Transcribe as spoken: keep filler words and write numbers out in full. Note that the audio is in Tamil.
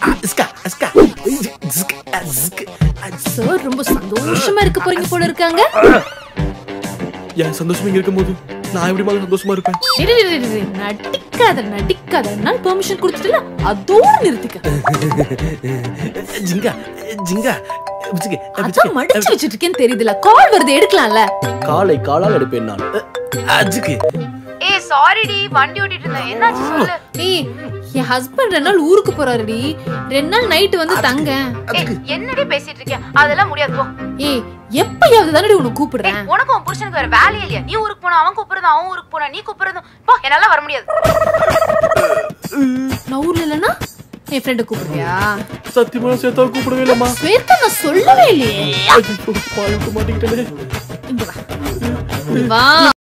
இஸ்கா இஸ்கா சார் ரொம்ப சந்தோஷமா இருக்க போறீங்க போல இருக்காங்க. ஏன் சந்தோஷமா இங்க இருக்கும்போது நான் எப்படி மாதிரி சந்தோஷமா இருப்பேன்? நடிக்காத நடிக்காத நான் பெர்மிஷன் கொடுத்துட்டல அதோட நிறுத்திக்க. ஜிங்கா ஜிங்கா அதான் மடிச்சு வச்சிட்டு இருக்கேன்னு தெரியுதுல. கால் வருது எடுக்கலாம்ல. காலை காலால் எடுப்பேன் நான். அஜிக்கு ஏய் சாரி டி வண்டி ஓட்டிட்டு இருந்தேன். என்னாச்சு சொல்லு. ஏய் என் ஹஸ்பண்ட் ரெண்டு நாள் ஊருக்கு போறாருடி. ரெண்டு நாள் நைட் வந்து தங்க. ஏய் என்னடி பேசிட்டு இருக்க? அதெல்லாம் முடியாது போ. ஏய் எப்பயாவது தானடி உன்னை கூப்பிடுறேன். உனக்கு உன் புருஷனுக்கு வேற வேலையே இல்லையா? நீ ஊருக்கு போனா அவன் கூப்பிடுறது, அவன் ஊருக்கு போனா நீ கூப்பிடுறது. போ என்னால வர முடியாது. நான் ஊர்ல இல்லனா என் ஃப்ரெண்ட கூப்பிடுறியா? சத்தியமா சேத்தா கூப்பிடவே இல்லம்மா. ஸ்வேதா நான் சொல்லவே இல்லையே. ஐயோ பாயுக்கு மாட்டிக்கிட்டே. இங்க வா. வா.